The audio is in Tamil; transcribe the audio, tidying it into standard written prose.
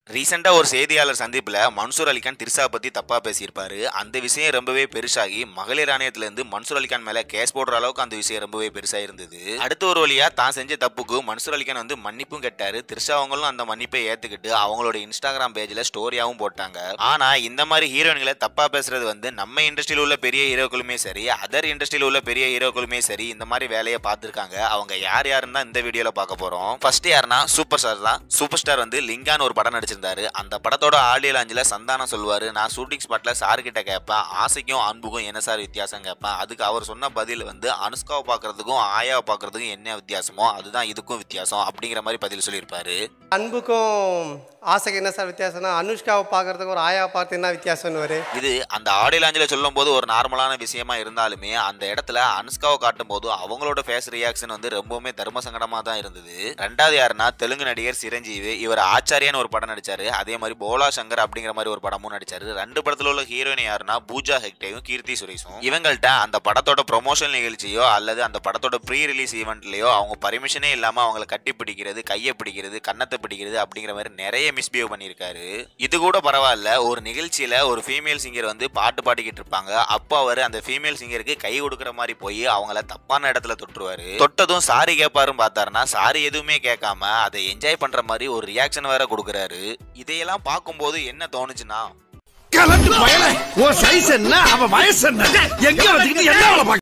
ரீசெண்டா ஒரு செய்தியாளர் சந்திப்புல மன்சூர் அலிகான் திரிஷா பத்தி தப்பா பேசியிருப்பாரு. அந்த விஷயம் ரொம்பவே பெருசாகி மகளிர் ஆணையத்துல இருந்து மன்சூர் அலிகான் மேல கேஸ் போடுற அளவுக்கு அந்த விஷயம் ரொம்பவே பெருசா இருந்தது. அடுத்த ஒரு வழியா தான் செஞ்ச தப்புக்கு மன்சூர் அலிகான் வந்து மன்னிப்பும் கேட்டாரு. திரிஷா அவங்களும் அந்த மன்னிப்பை ஏத்துக்கிட்டு அவங்களோட இன்ஸ்டாகிராம் பேஜ்ல ஸ்டோரியாவும் போட்டாங்க. ஆனா இந்த மாதிரி ஹீரோயின்களை தப்பா பேசுறது வந்து நம்ம இண்டஸ்ட்ரியில உள்ள பெரிய ஹீரோக்களுமே சரி, அதர் இண்டஸ்ட்ரியில உள்ள பெரிய ஹீரோக்களுமே சரி இந்த மாதிரி வேலையை பார்த்திருக்காங்க. அவங்க யார் யாருன்னு தான் இந்த வீடியோல பார்க்க போறோம். ஃபர்ஸ்ட் யாருன்னா சூப்பர் ஸ்டார் தான். சூப்பர் ஸ்டார் வந்து லிங்கான்னு ஒரு படம் நடிச்சிருந்தாரு. அந்த படத்தோட ஆடியோ லான்ச்ல சந்தானம் சொல்லுவாரு, நான் ஷூட்டிங் ஸ்பாட்ல சார் கிட்ட கேட்பேன், ஆசைக்கும் அன்புக்கும் என்ன சார் வித்தியாசம் கேட்பேன். அதுக்கு அவர் சொன்ன பதில் வந்து அனுஷ்காவை பாக்குறதுக்கும் ஆயாவை பாக்குறதுக்கும் என்ன வித்தியாசமோ அதுதான் இதுக்கும் வித்தியாசம் அப்படிங்கிற மாதிரி பதில் சொல்லியிருப்பாரு. அன்புக்கும் ஆசைக்கு என்ன சார் வித்தியாசம்னா, அனுஷ்காவை பார்க்கறதுக்கு ஒரு ஆயாவை பார்த்து என்ன வித்தியாசம்னு இது அந்த ஆடியோ லான்ச்ல சொல்லும் போது ஒரு நார்மலான விஷயமா இருந்தாலுமே அந்த இடத்துல அனுஷ்காவை காட்டும் போது அவங்களோட ஃபேஸ் ரியாக்ஷன் வந்து ரொம்பவுமே தர்ம சங்கடமா தான் இருந்தது. ரெண்டாவது யாருன்னா தெலுங்கு நடிகர் சிரஞ்சீவி. இவர் ஆச்சாரியான்னு ஒரு படம் நடிச்சாரு. அதே மாதிரி போலா சங்கர் அப்படிங்கிற மாதிரி ஒரு படமும் நடிச்சாரு. ரெண்டு படத்துல உள்ள ஹீரோயின் யாருன்னா பூஜா ஹெக்டேயும் கீர்த்தி சுரேஷும். இவங்கள்ட்ட அந்த படத்தோட ப்ரொமோஷன் நிகழ்ச்சியோ அல்லது அந்த படத்தோட ப்ரீ ரிலீஸ் ஈவெண்ட்லயோ அவங்க பர்மிஷனே இல்லாம அவங்களை கட்டி பிடிக்கிறது, கையை பிடிக்கிறது, கன்னத்தை பிடிக்கிறது அப்படிங்கிற மாதிரி நிறைய மிஸ்பிஹேவ் பண்ணியிருக்காரு. இது கூட பரவாயில்ல, ஒரு நிகழ்ச்சியில ஒரு ஃபீமேல் சிங்கர் வந்து பாட்டு பாடிக்கிட்டு இருப்பாங்க. அப்போ அவர் அந்த ஃபீமேல் சிங்கருக்கு கை கொடுக்குற மாதிரி போய் அவங்கள தப்பான இடத்துல தொட்டுருவாரு. தொட்டதும் சாரி கேட்பாருன்னு பார்த்தாருன்னா சாரி எதுவுமே கேட்காம அதை என்ஜாய் பண்ற மாதிரி ஒரு ரியாக்ஷன் வேற கொடுக்குறாரு. இதையெல்லாம் பார்க்கும்போது என்ன தோணுச்சுன்னா, சைஸ் என்ன அவ வயசு என்ன எங்க